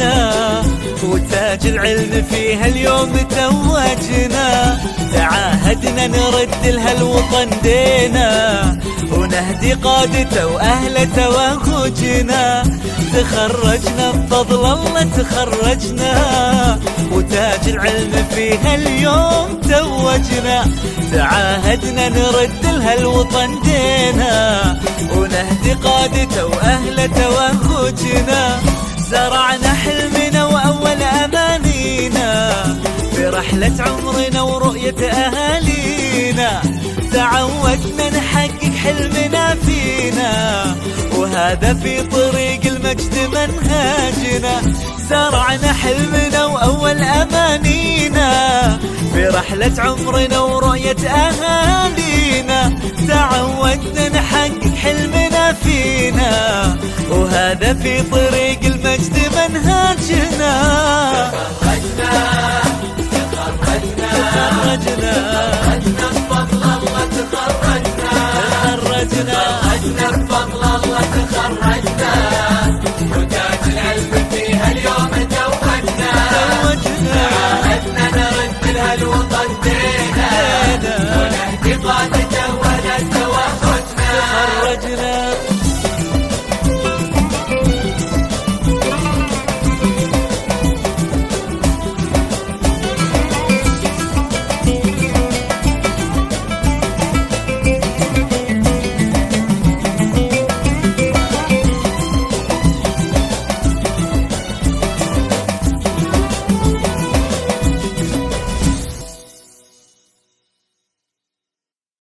توجنا، وتاج العلم فيها اليوم توجنا. تعاهدنا نرد لها الوطن دينا، ونهدي قادته وأهله وأخوجنا. تخرجنا بفضل الله تخرجنا، وتاج العلم فيها اليوم توجنا. تعاهدنا نرد لها الوطن دينا، ونهدي قادته وأهله وأخوجنا. زرعنا حلمنا وأول أمانينا، برحلة عمرنا ورؤية أهالينا. تعودنا نحقق حلمنا فينا، وهذا في طريق المجد منهاجنا. زرعنا حلمنا وأول أمانينا، برحلة عمرنا ورؤية أهالينا. تعودنا نحقق حلمنا فينا، وهذا في طريق المجد منهاجنا. تخرجنا بفضل الله تخرجنا، وتاج العلم فيها اليوم توجنا. تعهدنا نرد لها الوطن دينا، ونهدي قادتنا